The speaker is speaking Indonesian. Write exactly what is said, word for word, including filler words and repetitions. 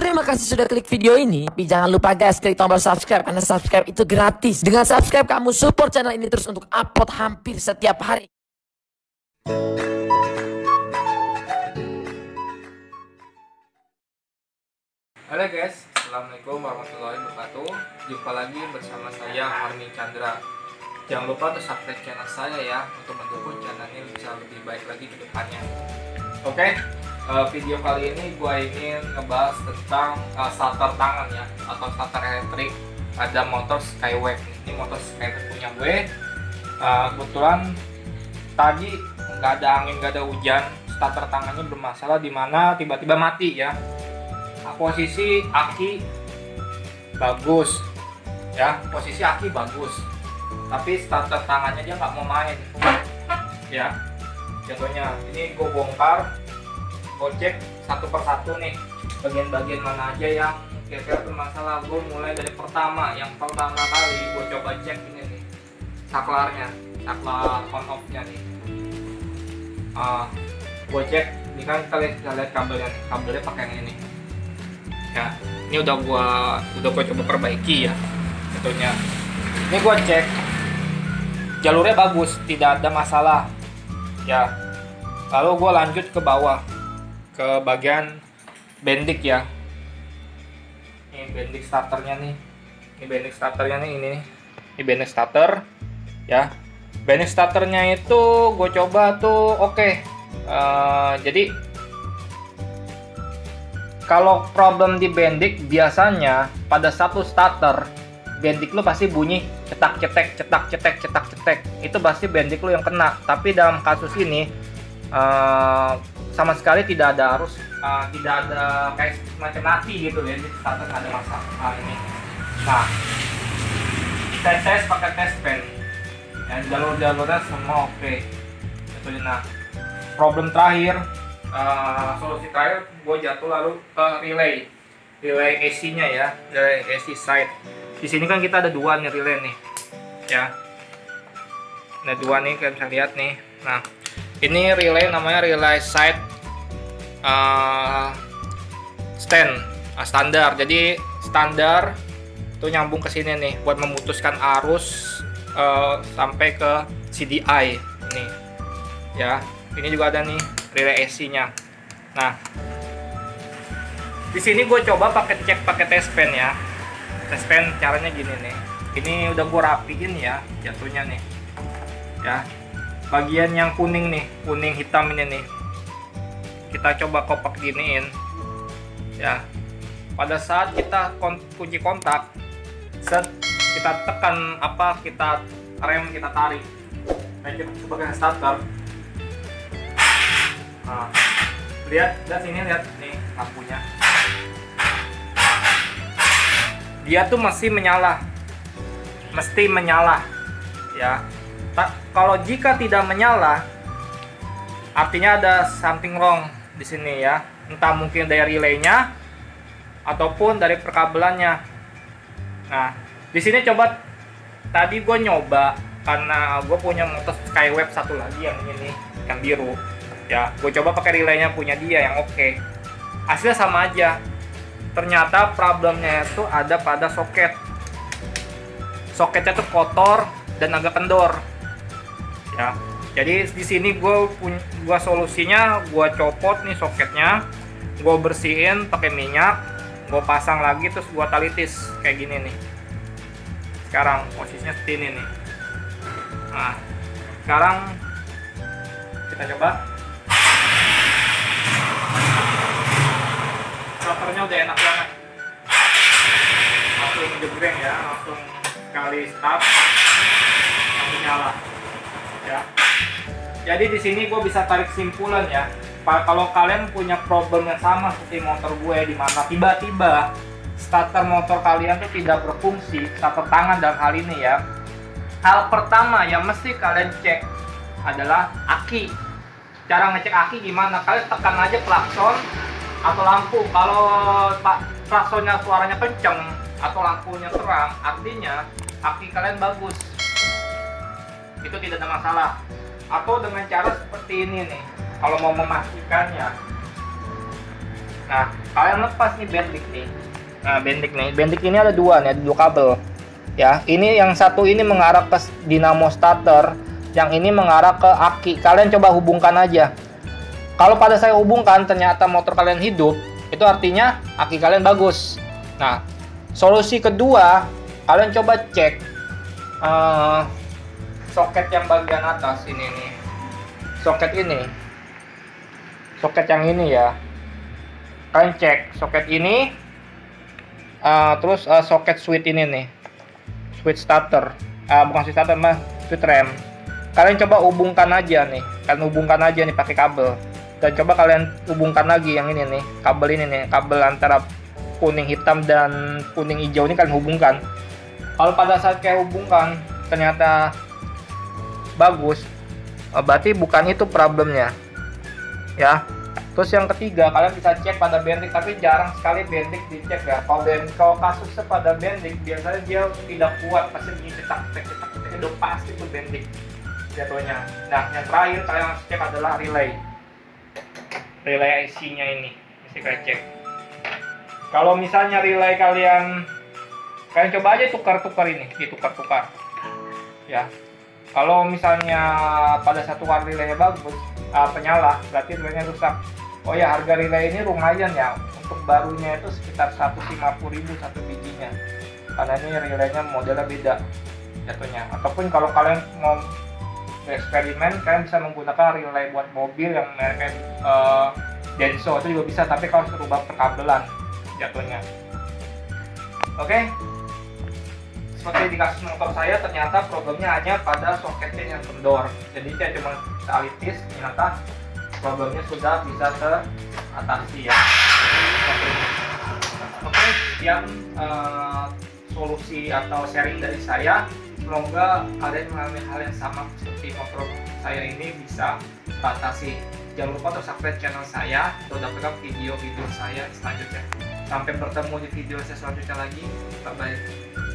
Terima kasih sudah klik video ini. Tapi jangan lupa guys, klik tombol subscribe karena subscribe itu gratis. Dengan subscribe kamu support channel ini terus untuk upload hampir setiap hari. Halo guys, assalamualaikum warahmatullahi wabarakatuh. Jumpa lagi bersama saya Armi Chandra. Jangan lupa untuk subscribe channel saya ya, untuk mendukung channel ini bisa lebih baik lagi ke depannya. Oke, uh, video kali ini gue ingin ngebahas tentang uh, starter tangan ya, atau starter elektrik pada motor Skyway. Ini motor Skyway punya gue. Uh, kebetulan tadi nggak ada angin, nggak ada hujan, starter tangannya bermasalah di mana tiba-tiba mati ya. Posisi aki bagus ya, posisi aki bagus, tapi starter tangannya dia nggak mau main ya. Jatuhnya ini gue bongkar, gue cek satu persatu nih bagian-bagian mana aja yang kira-kira bermasalah. Gue mulai dari pertama, yang pertama kali gue coba cek ini nih saklarnya, saklar on off nya nih. Uh, gue cek ini kan, kita lihat, kita lihat kabelnya nih, kabelnya pakai yang ini ya. Ini udah gua udah gua coba perbaiki ya tentunya. Ini gua cek jalurnya bagus, tidak ada masalah ya. Lalu gua lanjut ke bawah ke bagian bendik ya. Ini bendik starternya nih. Ini bendik starternya nih, ini nih. Ini bendik starter ya. Bendik starternya itu gue coba tuh oke. Okay. Uh, jadi kalau problem di bendik, biasanya pada satu starter bendik lu pasti bunyi cetak cetek cetak cetek cetak cetek. Itu pasti bendik lu yang kena. Tapi dalam kasus ini uh, sama sekali tidak ada arus, uh, tidak ada kayak semacam mati gitu ya. Di starter nggak ada masalah ini. Nah, tes tes pakai tes pen. Ya, jalur-jalurnya semua oke. Okay. Itu nah. Problem terakhir. Uh, solusi terakhir gue jatuh lalu ke relay relay A C nya ya, relay A C side. Di sini kan kita ada dua nih relay nih ya, ada dua nih, kalian bisa lihat nih. Nah, ini relay namanya relay side uh, stand uh, standar. Jadi standar tuh nyambung ke sini nih buat memutuskan arus uh, sampai ke C D I ini ya. Ini juga ada nih relay A C nya. Nah, di sini gue coba pakai cek pakai test pen ya. Test pen caranya gini nih. Ini udah gue rapiin ya jatuhnya nih. Ya, bagian yang kuning nih, kuning hitam ini nih. Kita coba kopak giniin. Ya, pada saat kita kon kunci kontak, set kita tekan apa, kita rem, kita tarik. Nah, sebagai starter. Nah, lihat, lihat sini, lihat nih lampunya. Dia tuh mesti menyala, mesti menyala, ya. Tak, kalau jika tidak menyala, artinya ada something wrong di sini ya. Entah mungkin dari relaynya ataupun dari perkabelannya. Nah, di sini coba tadi gue nyoba karena gue punya motor Skyway satu lagi yang ini, yang biru. Ya, gue coba pakai relaynya punya dia yang oke. Okay. Hasilnya sama aja. Ternyata problemnya itu ada pada soket. Soketnya tuh kotor dan agak kendor. Ya, jadi di sini gue punya, gue solusinya gue copot nih soketnya, gue bersihin pakai minyak, gue pasang lagi terus gue talitis kayak gini nih. Sekarang posisinya seperti ini nih. Nah, sekarang kita coba. Starternya udah enak banget, langsung jebreng ya, langsung kali start langsung nyala ya. Jadi di sini gue bisa tarik simpulan ya, kalau kalian punya problem yang sama seperti motor gue, di mana tiba-tiba starter motor kalian tuh tidak berfungsi, starter tangan dalam hal ini ya. Hal pertama yang mesti kalian cek adalah aki. Cara ngecek aki gimana? Kalian tekan aja klakson atau lampu. Kalau pak klaksonnya suaranya kenceng atau lampunya terang, artinya aki kalian bagus, itu tidak ada masalah. Atau dengan cara seperti ini nih, kalau mau memastikannya, Nah, kalian lepas nih bendik nih. Nah, bendik nih, bendik ini ada dua nih, ada dua kabel. Ya, ini yang satu ini mengarah ke dinamo starter, yang ini mengarah ke aki. Kalian coba hubungkan aja. Kalau pada saya hubungkan ternyata motor kalian hidup, itu artinya aki kalian bagus. Nah, solusi kedua, kalian coba cek uh, soket yang bagian atas ini nih. Soket ini. Soket yang ini ya. Kalian cek soket ini. Uh, terus uh, soket switch ini nih. Switch starter. Uh, bukan switch starter mah, switch rem. Kalian coba hubungkan aja nih. Kalian hubungkan aja nih pakai kabel. Dan coba kalian hubungkan lagi yang ini nih. Kabel ini nih, kabel antara kuning hitam dan kuning hijau ini kalian hubungkan. Kalau pada saat kayak hubungkan ternyata bagus, berarti bukan itu problemnya ya. Terus yang ketiga, kalian bisa cek pada bendik, tapi jarang sekali bendik dicek ya. Kalau bendik, kalau kasusnya pada bendik biasanya dia tidak kuat, pasti begini cetak cetak cetak cetak itu pasti itu bendik jatuhnya. Nah, yang terakhir kalian harus cek adalah relay relay I C nya ini mesti kalian cek. Kalau misalnya relay kalian kalian coba aja tukar-tukar ini, ditukar-tukar ya. Kalau misalnya pada satu hari relaynya bagus, uh, penyala, berarti relaynya rusak. Oh ya, harga relay ini lumayan ya. Untuk barunya itu sekitar seratus lima puluh ribu satu bijinya. Karena ini relaynya modelnya beda jatuhnya. Ataupun kalau kalian mau eksperimen, kalian bisa menggunakan relay buat mobil yang mereknya uh, Denso, itu juga bisa. Tapi kalau harus rubah perkabelan jatuhnya. Oke. Okay? Seperti di kasus motor saya, ternyata problemnya hanya pada soketnya yang kendor. Jadi saya cuma sealitis, ternyata problemnya sudah bisa teratasi ya. Oke, Oke sekian uh, solusi atau sharing dari saya. Semoga kalian mengalami hal yang sama seperti motor saya ini bisa teratasi. Jangan lupa untuk subscribe channel saya untuk dapatkan video-video saya selanjutnya. Sampai bertemu di video saya selanjutnya lagi. Bye bye.